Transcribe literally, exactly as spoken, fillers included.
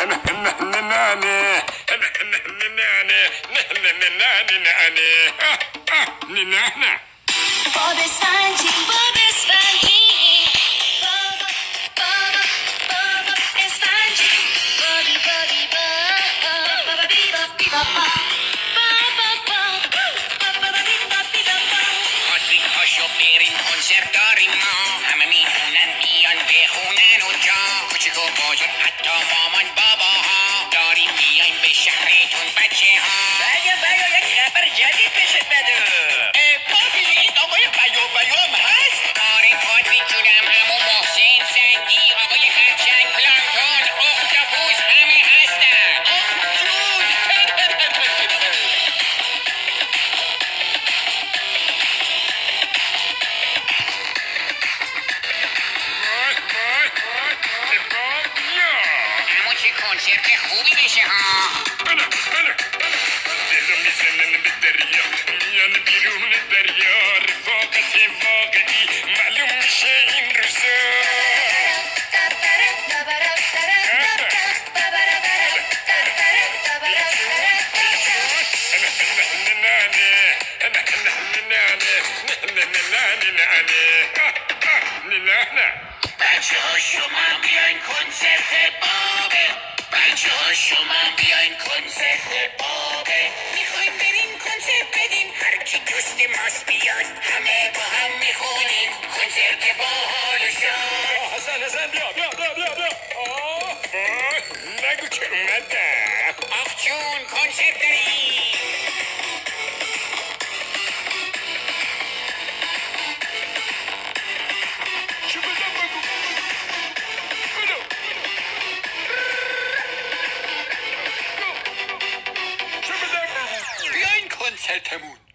باب اسفنجی باب اسفنجی بابا بابا بابا اسفنجی بابی بابی بابا بابا بی بابی بابا هاشو بریم کنسرت داریم ما همه میتونن بیان بخونن اونجا کوچیک و بزرگ حتی مامان بابا ها داریم بیایم به شهرتون بچه ها بیا بیا یک خبر جدید بشه بدو پاپی این آقای بیو بیو هم هست آره پاد میتونم همون محسن سنگی آقای خرچنگ پلانتون اختاپوس همه هستن کنسرت خوبی بشه ها بله بله دلو میزنن به دریا میان بیرون دریا رفاقت واقعی معلوم میشه این روزا بچه ها شما بیاین کنسرت بابه بچه ها شما بیاین کنسرت بابه میخوایم بریم کنسرت بدیم هر کی دوست ماست بیاد همه با هم میخونیم کنسرت باحال و شاد حسن حسن بیا بیا بیا بیا بیا آه نگو که اومدم آخ جون کنسرت داریم چی بدم بگو بدو چی بدم بیاین کنسرتمون